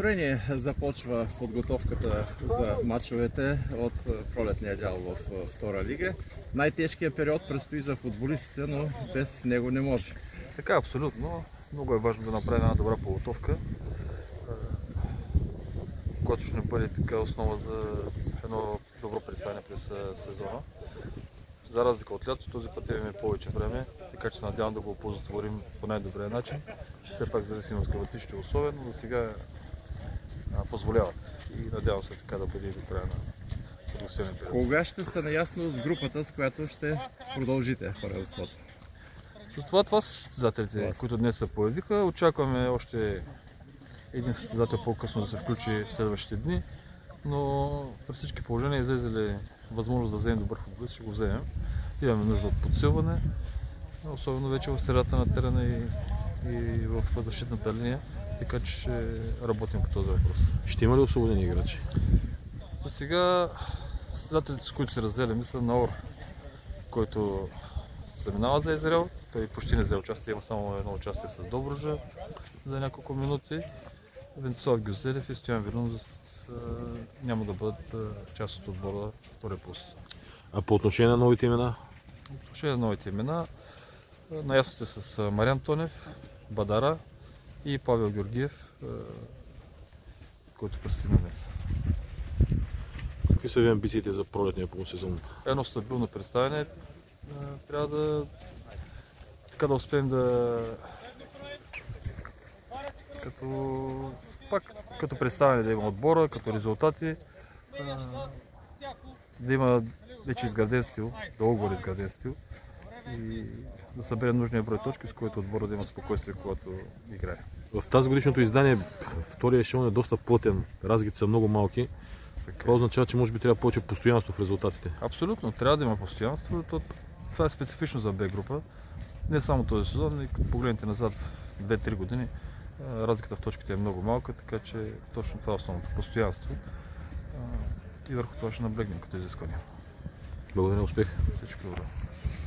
настроение започва подготовката за мачовете от пролетния дял в втора лига? Най-тежкият период предстои за футболистите, но без него не може. Така, абсолютно. Много е важно да направим една добра подготовка, която ще ни бъде така основа за едно добро представяне през сезона. За разлика от лято, този път имаме повече време, така че се надявам да го оползотворим по най-добрия начин. Все пак зависи от климатичните условия, но за сега позволяват и надявам се така да бъде до края на подготвителния период. Кога ще сте наясно с групата, с която ще продължите първенството? Това са състезателите, които днес се появиха. Очакваме още един състезател по-късно да се включи в следващите дни, но при всички положения излезе възможност да вземем добър футболист, ще го вземем. Имаме нужда от подсилване, особено вече в средата на терена и в защитната линия, така че ще работим по този въпрос. Ще има ли освободени играчи? За сега състезателите, с които се разделяме, са Наор, който заминава за Израел. Той почти не взе участие, има само едно участие с Добруджа за няколко минути. Венцислав Гюзелев и Стоян Вилун няма да бъдат част от отбора втория пус. А по отношение на новите имена? По отношение на новите имена, наясно сте с Мариан Тонев, Бадара и Павел Георгиев, който пристигна днес. Какви са ви амбициите за пролетния полусезон? Едно стабилно представяне. Трябва да успеем да като представяне да има отбора, като резултати, да има вече изграден стил, дълго изграден стил и да съберем нужния брой точки, с който отбора да има спокойствие, когато играе. В тази годишното издание втория ешелон е доста плътен, разликите са много малки. Това означава, че може би трябва повече постоянство в резултатите. Абсолютно, трябва да има постоянство. Това е специфично за Б група. Не само този сезон, но и като погледнете назад 2-3 години, разликата в точките е много малка, така че точно това е основното постоянство. И върху това ще наблегнем като изискване. Благодаря, успех! Всичко добро!